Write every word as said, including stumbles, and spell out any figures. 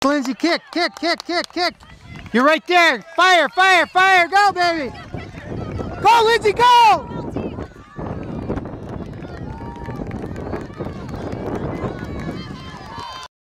Lindsay, kick, kick, kick, kick, kick. You're right there. Fire, fire, fire. Go, baby. Go, Lindsay, go.